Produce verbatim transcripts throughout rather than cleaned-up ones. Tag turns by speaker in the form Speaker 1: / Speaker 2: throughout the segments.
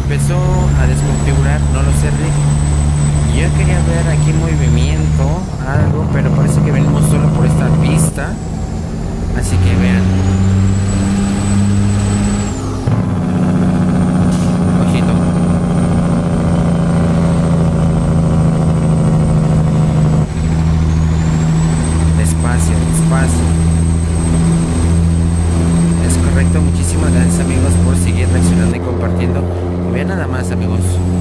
Speaker 1: empezó a desconfigurar, no lo sé, Rick. Yo quería ver aquí movimiento, algo, pero parece que venimos solo por esta pista. Así que vean. Ojito. Despacio, despacio. Es correcto, muchísimas gracias amigos por seguir reaccionando y compartiendo. Vean nada más amigos.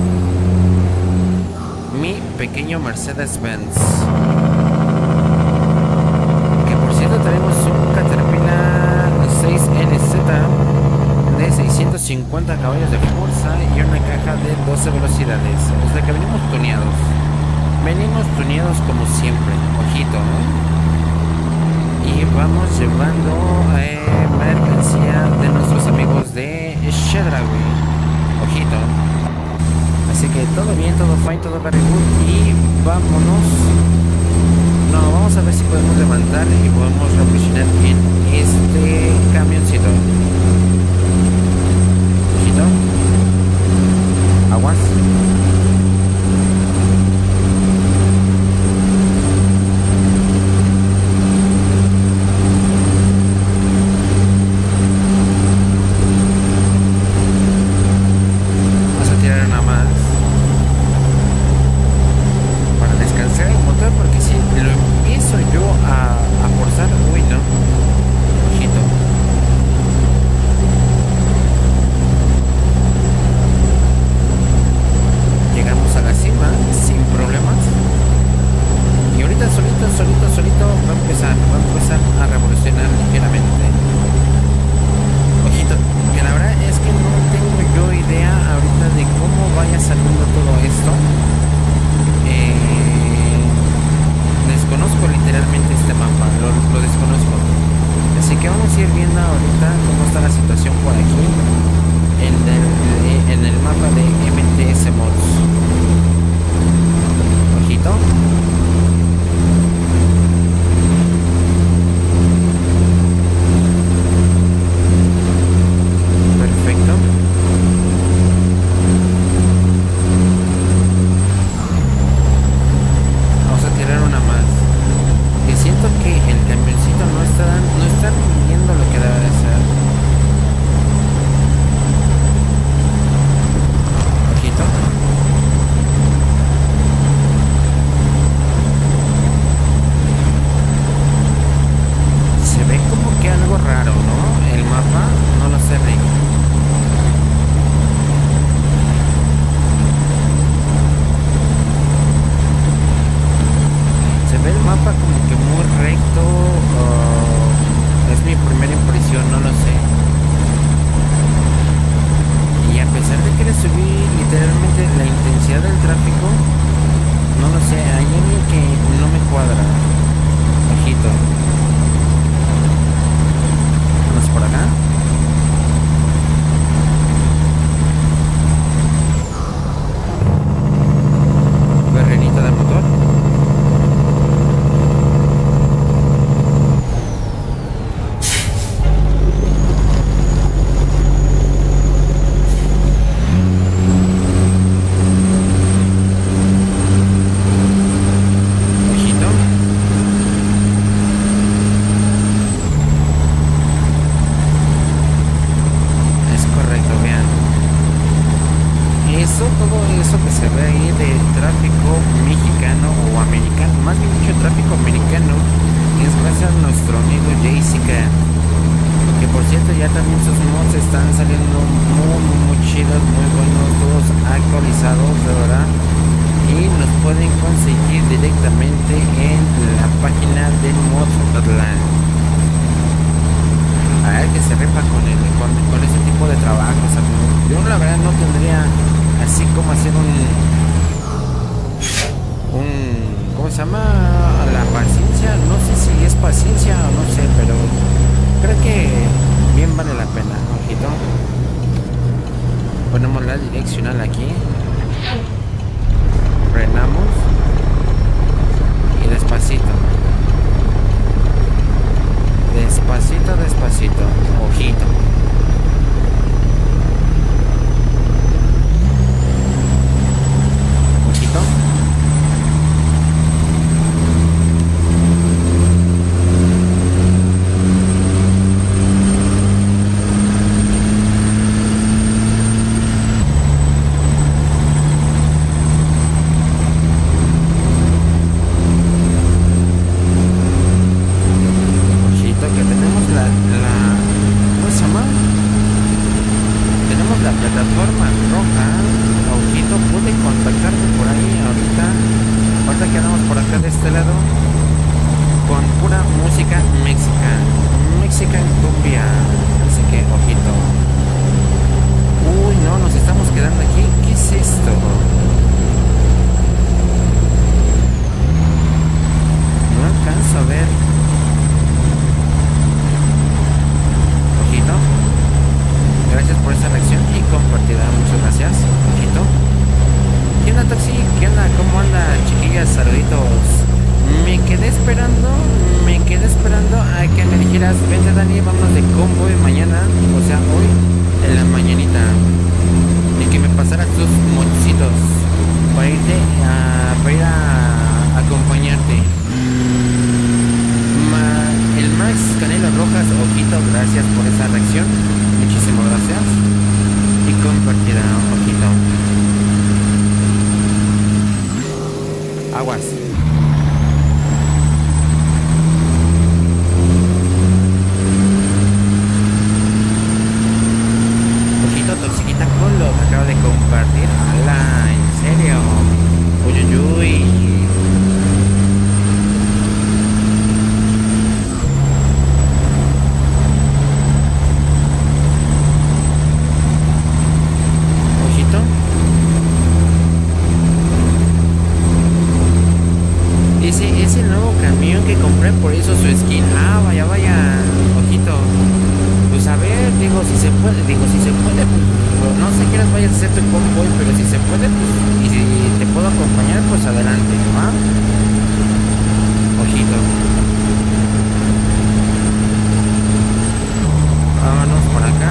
Speaker 1: Mi pequeño Mercedes-Benz. Que por cierto tenemos un Caterpillar seis N Z de seiscientos cincuenta caballos de fuerza y una caja de doce velocidades. O sea que venimos tuneados. Venimos tuneados como siempre. Ojito, ¿no? Y vamos llevando eh, mercancía de nuestros amigos de Chedraui. Ojito. Así que todo bien, todo fine, todo very good. Y vámonos. No, vamos a ver si podemos levantar y podemos revolucionar en este camioncito. Ojito. Aguas. Ponemos la direccional aquí. Frenamos. Y despacito. Despacito, despacito. Ojito. la plataforma roja, ojito, pude contactarme por ahí ahorita. Ahorita que andamos por acá de este lado con pura música mexicana, mexican cumbia. Así que ojito. Uy, no, nos estamos quedando aquí. ¿Qué es esto? No alcanzo a ver. Ojito. Gracias por esa reacción y compartida. Muchas gracias. Ojito. ¿Qué onda, Toxi? ¿Qué onda? ¿Cómo anda, chiquillas? Saluditos. Me quedé esperando, me quedé esperando a que me dijeras, vente Dani, vamos de convoy mañana, o sea, hoy, en la mañanita. Y que me pasaras tus mochitos para irte a, para ir a, a acompañarte. Ma, el Max Canelo Rojas, ojito, gracias por esa reacción. Muchísimas gracias. Y compartida, ojito. Aguas. Toxiquita con lo que acabo de compartir. ¡Hala! ¿En serio? Uy, uy, uy. Ojito. Ese es el nuevo camión que compré, por eso su skin. Ah, vaya, vaya. Ojito. Pues a ver, digo, si se puede, digo, si se puede, pues, no sé qué vayas a hacer tu convoy, pero si se puede, pues, y si te puedo acompañar, pues adelante, ¿va? Ojito. Vámonos por acá.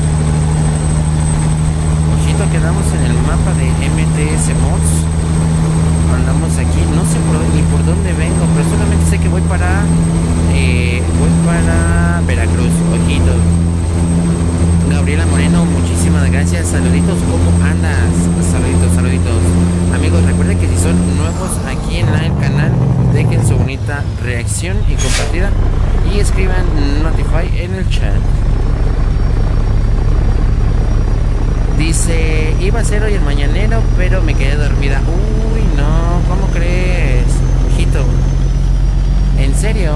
Speaker 1: Ojito, quedamos en el mapa de M T S Mods. Andamos aquí, no sé por, ni por dónde vengo, pero solamente sé que voy para eh, voy para Veracruz. Ojito. Gabriela Moreno, muchísimas gracias. Saluditos, ¿cómo andas? Saluditos, saluditos. Amigos, recuerden que si son nuevos aquí en el canal, dejen su bonita reacción y compartida y escriban Notify en el chat. Dice, iba a ser hoy el mañanero, pero me quedé dormida. Uy, no, ¿cómo crees? Ojito. ¿En serio?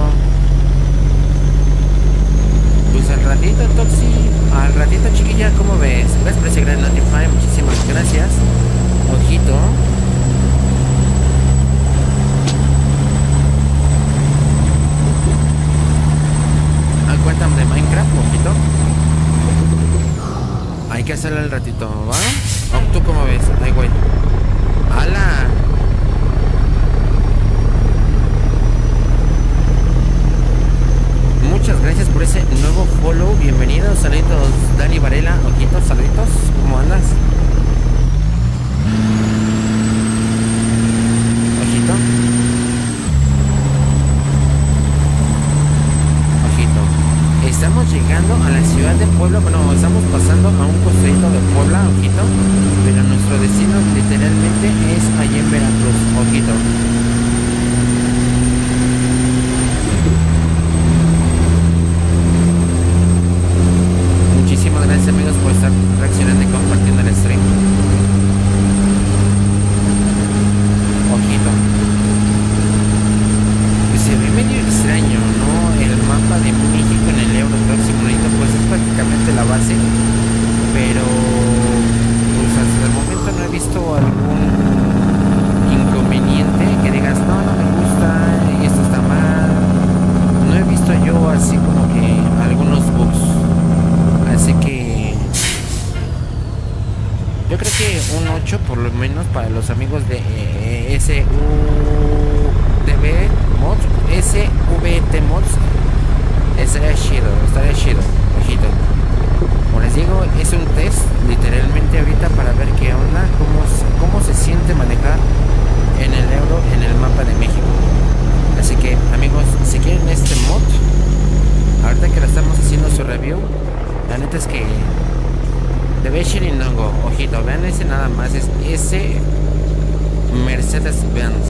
Speaker 1: Pues al ratito, Toxi. Al ratito, chiquilla, ¿cómo ves? ¿Ves? Precio Gran Notify, muchísimas gracias. Ojito. Ah, cuéntame de Minecraft, ojito. Hay que hacerlo al ratito, ¿va? ¿O tú cómo ves? Ay, güey. ¡Hala! Muchas gracias por ese nuevo follow. Bienvenidos, saluditos, Dani Varela. Ojitos, saluditos. ¿Cómo andas? Ojito. Ojito. Estamos llegando a la ciudad de Puebla. Bueno, estamos pasando a un costadito de Puebla, ojito. Pero nuestro destino literalmente es allí en Veracruz, ojito. Muchísimas gracias, amigos, por estar reaccionando y compartiendo el stream. Ojito. Pues se ve medio extraño, ¿no? El mapa de México en el Euro Truck Simulator, pues es prácticamente la base. Pero pues hasta el momento no he visto algún inconveniente que digas, no, no me gusta y esto está mal. No he visto yo así como que algunos bugs. Así que yo creo que un ocho por lo menos para los amigos de eh, S U D B Mods, S V T Mods, estaría chido, estaría chido, ojito. Como les digo, es un test literalmente ahorita para ver qué onda, cómo, cómo se siente manejar en el Euro, en el mapa de México. Así que, amigos, si quieren este mod, ahorita que lo estamos haciendo su review, la neta es que de Beshirin Nongo, ojito, vean ese nada más, es ese Mercedes Benz.